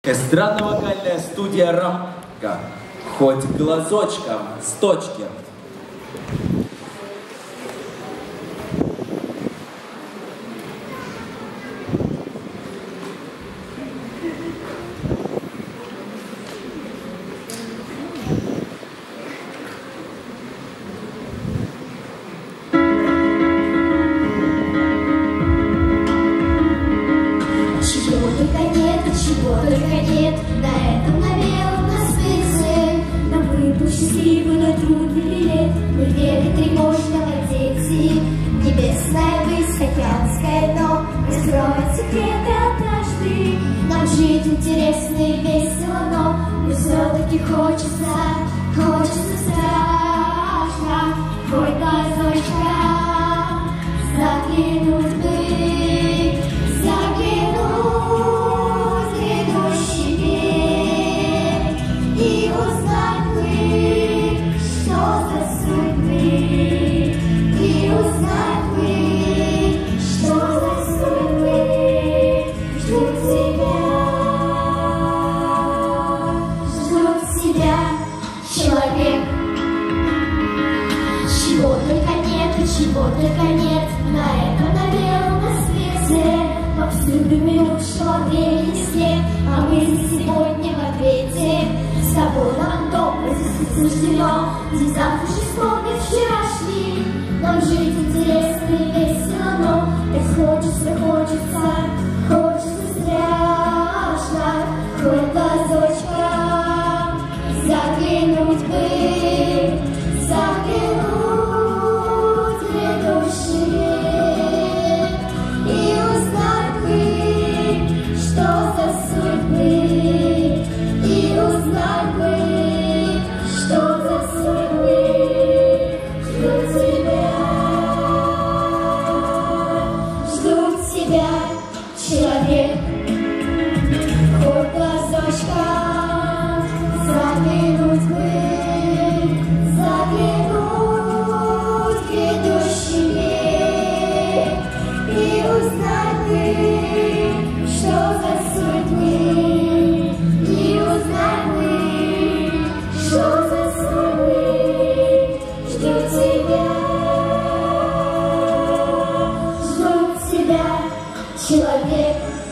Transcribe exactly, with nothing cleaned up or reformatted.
Эстрадно-вокальная студия «Рамка». Хоть глазочком с точки. Чего только нет на этом, на белом, на свете. Нам выпал счастливый, но трудный лет. Мы вели тревожного дети. Небесная высь, океанское дно раскроет секреты однажды. Нам жить интересно и весело, но мне все-таки хочется, хочется страшно. Хоть глазочка заглянуть бы, заглянуть. И узнать бы, что за судьбы, и узнать бы, что за судьбы ждут тебя, ждут тебя, человек. Чего только нет, чего только нет на этом, на белом, на свете. Повсюду минувшего времени след, а мы сегодня в ответе. С тобой нам добро здесь суждено, здесь завтра же вспомнит вчерашний. Нам жить интересно и весело, но так хочется, хочется, хочется страшно. Хоть глазочком заглянуть бы, заглянуть в грядущий век и узнать бы, что за судьбы. И узнать бы, что за судьбы ждут тебя, ждут тебя, человек. Хоть глазочком заглянуть бы, заглянуть в грядущий век и узнать бы, что за судьбы. И узнать бы, что за судьбы ждут тебя, ждут тебя, человек.